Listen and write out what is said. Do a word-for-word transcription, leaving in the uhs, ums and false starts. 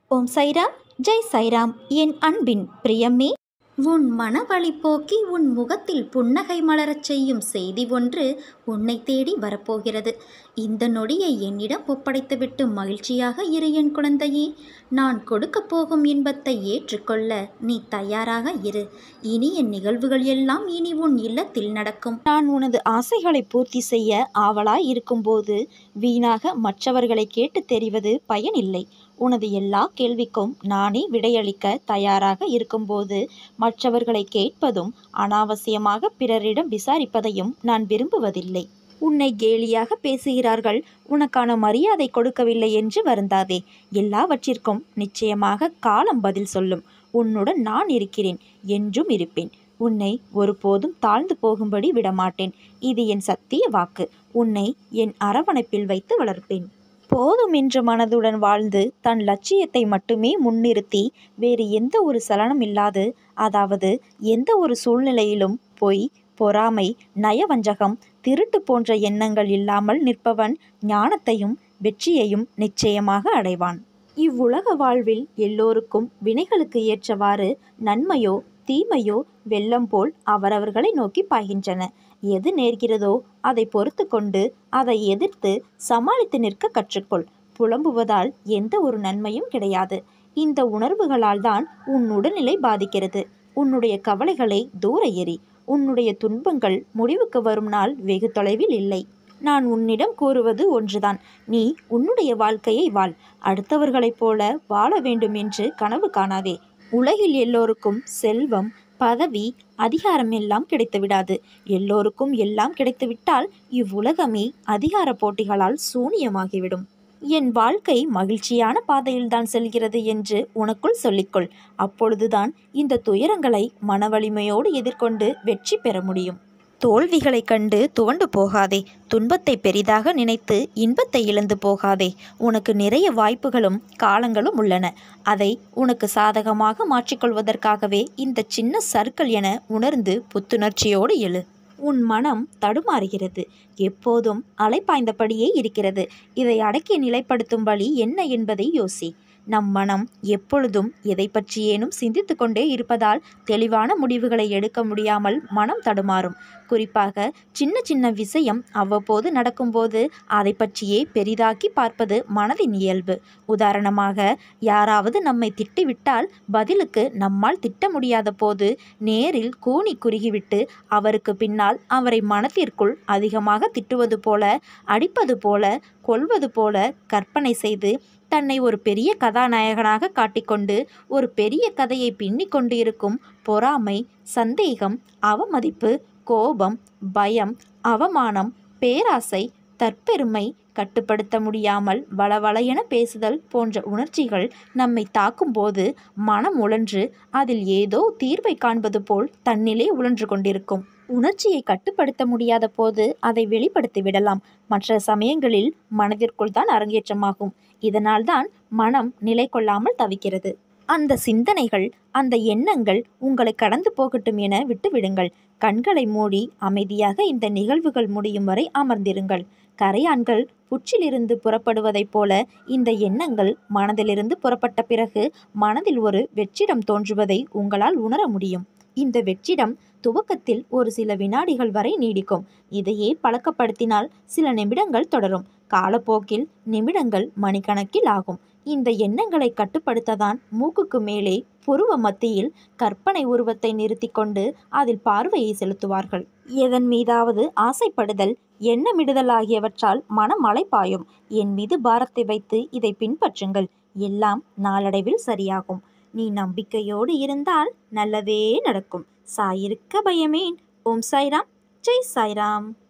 ஓம் சைராம், ஜெய் சைராம். என் அன்பின் பிரியமே, உன் மனவழி போக்கி உன் முகத்தில் புன்னகை மலரச் செய்யும் செய்தி ஒன்று உன்னை தேடி வரப்போகிறது. இந்த நொடியை என்னிடம் ஒப்படைத்துவிட்டு மகிழ்ச்சியாக இரு என் குழந்தையே. நான் கொடுக்கப் போகும் இன்பத்தை ஏற்றுக்கொள்ள நீ தயாராக இரு. இனி என் நிகழ்வுகள் எல்லாம் இனி உன் இல்லத்தில் நடக்கும். நான் உனது ஆசைகளை பூர்த்தி செய்ய ஆவலாய் இருக்கும்போது வீணாக மற்றவர்களை கேட்டு தெரிவது பயனில்லை. உனது எல்லா கேள்விக்கும் நானே விடையளிக்க தயாராக இருக்கும்போது மற்றவர்களை கேட்பதும் அனாவசியமாக பிறரிடம் விசாரிப்பதையும் நான் விரும்புவதில்லை. உன்னை கேலியாக பேசுகிறார்கள், உனக்கான மரியாதை கொடுக்கவில்லை என்று வருந்தாதே. எல்லாவற்றிற்கும் நிச்சயமாக காலம் பதில் சொல்லும். உன்னுடன் நான் இருக்கிறேன், என்றும் இருப்பேன். உன்னை ஒருபோதும் தாழ்ந்து போகும்படி விடமாட்டேன். இது என் சத்திய வாக்கு. உன்னை என் அரவணைப்பில் வைத்து வளர்ப்பேன். போதும் என்ற மனதுடன் வாழ்ந்து தன் லட்சியத்தை மட்டுமே முன்னிறுத்தி வேறு எந்த ஒரு சலனம் இல்லாது, அதாவது எந்த ஒரு சூழ்நிலையிலும் பொய், பொறாமை, நயவஞ்சகம், திருட்டு போன்ற எண்ணங்கள் இல்லாமல் நிற்பவன் ஞானத்தையும் வெற்றியையும் நிச்சயமாக அடைவான். இவ்வுலக வாழ்வில் எல்லோருக்கும் வினைகளுக்கு ஏற்றவாறு நன்மையோ தீமையோ வெள்ளம் போல் அவரவர்களை நோக்கி பாய்கின்றன. எது நேர்கிறதோ அதை பொறுத்து கொண்டு அதை எதிர்த்து சமாளித்து நிற்க கற்றுக்கொள். புலம்புவதால் எந்த ஒரு நன்மையும் கிடையாது. இந்த உணர்வுகளால் தான் உன் உடல்நிலை பாதிக்கிறது. உன்னுடைய கவலைகளை தூர எறி. உன்னுடைய துன்பங்கள் முடிவுக்கு வரும் நாள் வெகு தொலைவில் இல்லை. நான் உன்னிடம் கூறுவது ஒன்றுதான். நீ உன்னுடைய வாழ்க்கையை வாழ். அடுத்தவர்களைப் போல வாழ வேண்டும் என்று கனவு காணாதே. உலகில் எல்லோருக்கும் செல்வம், பதவி, அதிகாரம் எல்லாம் கிடைத்துவிடாது. எல்லோருக்கும் எல்லாம் கிடைத்துவிட்டால் இவ்வுலகமே அதிகார போட்டிகளால் சூனியமாகிவிடும். என் வாழ்க்கை மகிழ்ச்சியான பாதையில்தான் செல்கிறது என்று உனக்குள் சொல்லிக்கொள். அப்பொழுதுதான் இந்த துயரங்களை மனவலிமையோடு எதிர்கொண்டு வெற்றி பெற முடியும். தோல்விகளை கண்டு துவண்டு போகாதே. துன்பத்தை பெரிதாக நினைத்து இன்பத்தை இழந்து போகாதே. உனக்கு நிறைய வாய்ப்புகளும் காலங்களும் உள்ளன. அதை உனக்கு சாதகமாக மாற்றிக்கொள்வதற்காகவே இந்த சின்ன சர்க்கிள் என உணர்ந்து புத்துணர்ச்சியோடு எழு. உன் மனம் தடுமாறுகிறது, எப்போதும் அலைப்பாய்ந்தபடியே இருக்கிறது. இதை அடக்கி நிலைப்படுத்தும் வழி என்ன என்பதை யோசி. நம் மனம் எப்பொழுதும் எதை பற்றியேனும் சிந்தித்து கொண்டே இருப்பதால் தெளிவான முடிவுகளை எடுக்க முடியாமல் மனம் தடுமாறும். குறிப்பாக சின்ன சின்ன விஷயம் அவ்வப்போது நடக்கும்போது அதை பற்றியே பெரிதாக்கி பார்ப்பது மனதின் இயல்பு. உதாரணமாக, யாராவது நம்மை திட்டிவிட்டால் பதிலுக்கு நம்மால் திட்ட முடியாத போது நேரில் கூனி குறுகிவிட்டு அவருக்கு பின்னால் அவரை மனத்திற்குள் அதிகமாக திட்டுவது போல, அடிப்பது போல, கொல்வது போல கற்பனை செய்து தன்னை ஒரு பெரிய கதாநாயகனாக காட்டிக்கொண்டு ஒரு பெரிய கதையை பின்னிக் கொண்டு இருக்கும் பொறாமை, சந்தேகம், அவமதிப்பு, கோபம், பயம், அவமானம், பேராசை, தற்பெருமை, கட்டுப்படுத்த முடியாமல் வளவளையென பேசுதல் போன்ற உணர்ச்சிகள் நம்மை தாக்கும்போது மனம் உழன்று அதில் ஏதோ தீர்வை காண்பது போல் தன்னிலே உழன்று கொண்டிருக்கும். உணர்ச்சியை கட்டுப்படுத்த முடியாத போது அதை வெளிப்படுத்தி விடலாம். மற்ற சமயங்களில் மனதிற்குள் தான் அரங்கேற்றமாகும். இதனால்தான் மனம் நிலை கொள்ளாமல் தவிக்கிறது. அந்த சிந்தனைகள், அந்த எண்ணங்கள் உங்களை கடந்து போகட்டும் என விட்டுவிடுங்கள். கண்களை மூடி அமைதியாக இந்த நிகழ்வுகள் முடியும் வரை அமர்ந்திருங்கள். கரையான்கள் புற்றிலிருந்து புறப்படுவதைப் போல இந்த எண்ணங்கள் மனதிலிருந்து புறப்பட்ட பிறகு மனதில் ஒரு வெற்றிடம் தோன்றுவதை உங்களால் உணர முடியும். இந்த வெற்றிடம் துவக்கத்தில் ஒரு சில வினாடிகள் வரை நீடிக்கும். இதையே பழக்கப்படுத்தினால் சில நிமிடங்கள் தொடரும். காலப்போக்கில் நிமிடங்கள் மணிக்கணக்கில் ஆகும். இந்த எண்ணங்களை கட்டுப்படுத்ததான் மூக்குக்கு மேலே புருவ மத்தியில் கற்பனை உருவத்தை நிறுத்தி கொண்டு அதில் பார்வையை செலுத்துவார்கள். எதன் மீதாவது ஆசைப்படுதல், எண்ணமிடுதல் ஆகியவற்றால் மனம் அலைப்பாயும். என் மீது பாரத்தை வைத்து இதை பின்பற்றுங்கள். எல்லாம் நாளடைவில் சரியாகும். நீ நம்பிக்கையோடு இருந்தால் நல்லதே நடக்கும். சாயிருக்க பயமேன். ஓம் சாய்ராம், ஜெய் சாய்ராம்.